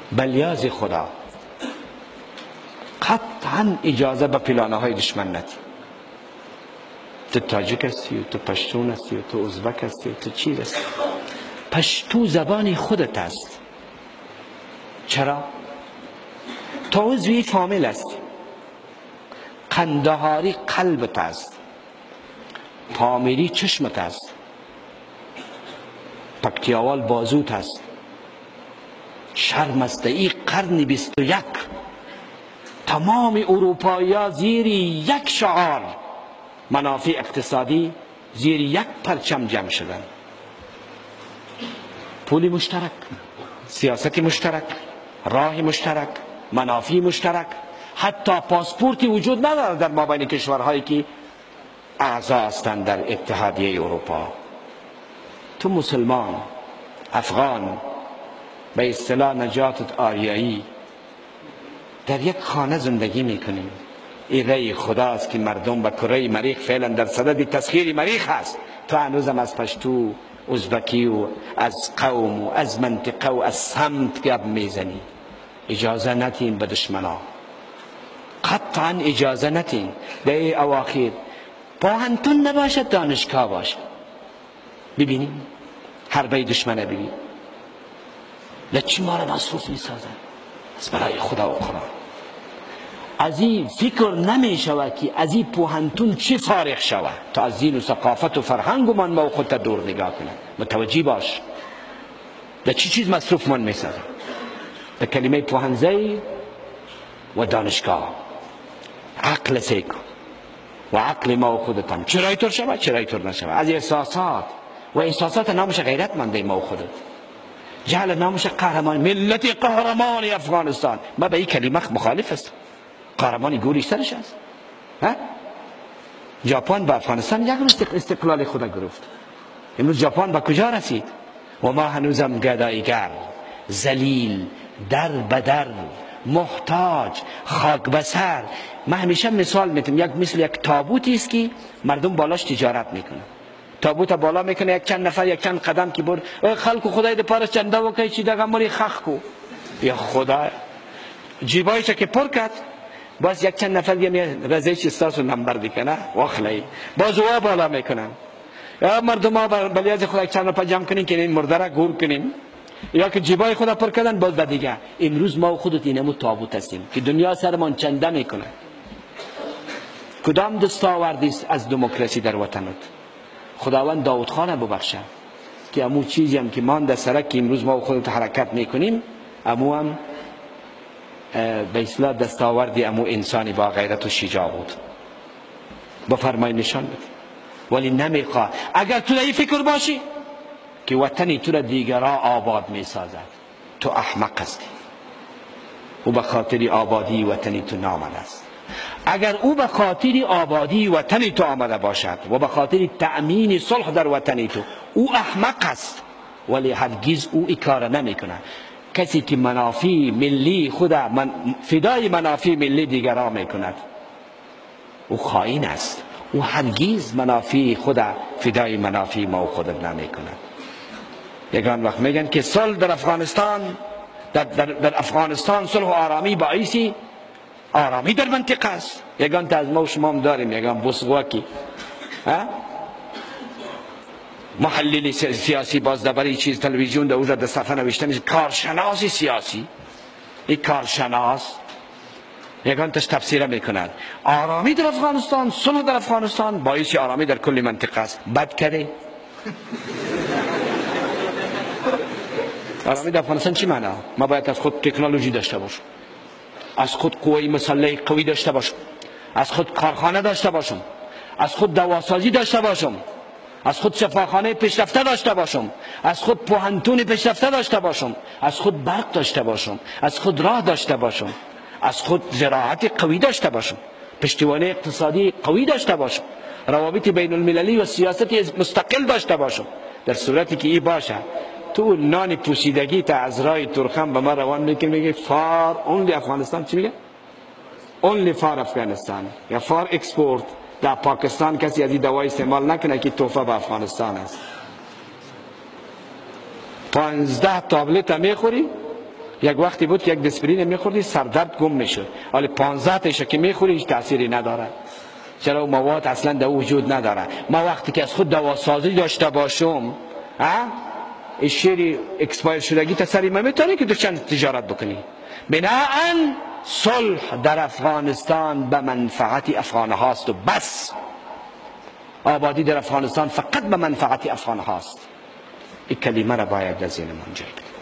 بلیاز خدا قطعا اجازه به پلانه های دشمن ندی. تو تاجیک هستی و تو پشتون هستی و تو ازبک هستی و تو چیز هستی. پشتو زبان خودت است. چرا؟ تو عضوی فامیل هستی. قندهاری قلبت است، پامیری چشمت است، پکتیاوال بازوت است، شرمسته‌ای قرن 21. تمام اروپایی ها زیر یک شعار منافع اقتصادی، زیر یک پرچم جمع شدن. پولی مشترک، سیاست مشترک، راه مشترک، منافع مشترک. حتی پاسپورتی وجود ندارد در مابین کشورهایی که اعضا هستند در اتحادیه اروپا. تو مسلمان، افغان، به اصطلاح نجاتت آریایی، در یک خانه زندگی میکنیم. این رأی خداست که مردم به کره مریخ فعلا در صدد تسخیر مریخ هست. تو هنوزم از پشتو، ازبکی و از قوم و از منطقه و از سمت گپ میزنی. اجازه نتین به دشمنا، قطعا اجازه نتین. در اواخر پاهنتون نباشد، دانشگاه باشد. ببینیم حربه دشمنه، ببین لچی ما را مصروف میسازن از برای خدا و قرآن. از این فکر نمی شود که از این پوهنتون چی فارغ شود تا از دین و ثقافت و فرهنگ و من با خودت دور نگاه کنه. متوجه باش به چی چیز مصروف من می سازم. به کلمه پوهنزی و دانشگاه. عقل سیکو و عقل ما و خودتم چرای طور شود چرای طور نشود. از احساسات و احساسات نامش غیرت منده ما و خودت. جهل نامش قهرمان، ملت قهرمان افغانستان. ما به این کلمه مخالف است. قهرمانی گوریش سرش است. ژاپن به افغانستان یک روز استقلال خود گرفت. امروز ژاپن به کجا رسید؟ و ما هنوزم گدایگر، ذلیل، در بدر، محتاج، خاک بسر. من همیشه مثال میتونم، یک مثل یک تابوتی است که مردم بالاش تجارت میکنه. تابوت بالا میکنه، یک چند نفر یک چند قدم که برد خلق خدای ده پارش چنده وکی چی دقم مری خخ کو. یا خدا جیبایش که پر کرد، باز یک چند نفر دیگه رزیش استاسو نمبر دیکنه واخلی باز وا بالا میکنن. یا مردم ها بلیاز خدا یک چند نفر جمع کنین که این مرده را گور کنین، یا که جیبای خدا پر کردن باز به دیگه. امروز ما خودت اینمو تابوت هستیم که دنیا سرمان چنده میکنه. کدام دستاوردی است از دموکراسی در وطنت؟ خداوند داود خان ببخشه که امو چیزی هم که مان در سرک که امروز ما خودت حرکت میکنیم، امو هم به اصلاح دستاوردی امو انسانی با غیرت و شجاع بود. بفرمای نشان بده. ولی نمیخواه. اگر تو این فکر باشی که وطنی تو را دیگرها آباد میسازد، تو احمق هستی. او به خاطر آبادی وطنی تو نامده است. اگر او به خاطر آبادی وطنی تو آمده باشد و به خاطر تأمین صلح در وطنی تو، او احمق است. ولی هرگز او این کار نمی کنه. کسی که منافع ملی خود فدای منافع ملی دیگران می کند، او خائن است. او هرگز منافع خود فدای منافع ما و خودت نمی کند. یگان وقت میگن که صلح در افغانستان، در افغانستان صلح و آرامی باعثی آرامی در منطقه است. یگان تا از ما و شما هم داریم یگان بسغواکی محلل سیاسی باز دبری چیز تلویزیون در اوجه در صفحه نوشته میشه کارشناس سیاسی. این کارشناس یگان تش تفسیره میکنند آرامی در افغانستان، صلح در افغانستان باعث آرامی در کل منطقه است. بد کرده آرامی در افغانستان چی معنی؟ ما باید از خود تکنولوژی داشته باشم، از خود قوی مسلح قوی داشته باشم، از خود کارخانه داشته باشم، از خود دواسازی داشته باشم، از خود شفاخانه پیشرفته داشته باشم، از خود پوهنتون پیشرفته داشته باشم، از خود برق داشته باشم، از خود راه داشته باشم، از خود زراعت قوی داشته باشم، پشتیبانی اقتصادی قوی داشته باشم، روابط بین المللی و سیاست مستقل داشته باشم. در صورتی که ای باشه تو نان پوسیدگی تا از رای ترخم به ما روان میکنی، میگه فار اونلی افغانستان. چی میگه؟ اونلی فار افغانستان یا فار اکسپورت. در پاکستان کسی از این دوای استعمال نکنه که تحفه به افغانستان است. 15 تابلت میخوری یک وقتی بود که یک دسپرین میخوردی سردرد گم میشد، حالا 15 تاشه که میخوری هیچ تأثیری نداره. چرا اون مواد اصلا در وجود نداره. ما وقتی که از خود دواسازی داشته باشم، این شیری اکسپایر شدگی تسری ما میتونی که تو چند تجارت بکنی. بناهن صلح در افغانستان به منفعت افغان هاست و بس. آبادی در افغانستان فقط به منفعت افغان هاست. این کلمه را باید در ذهن منجر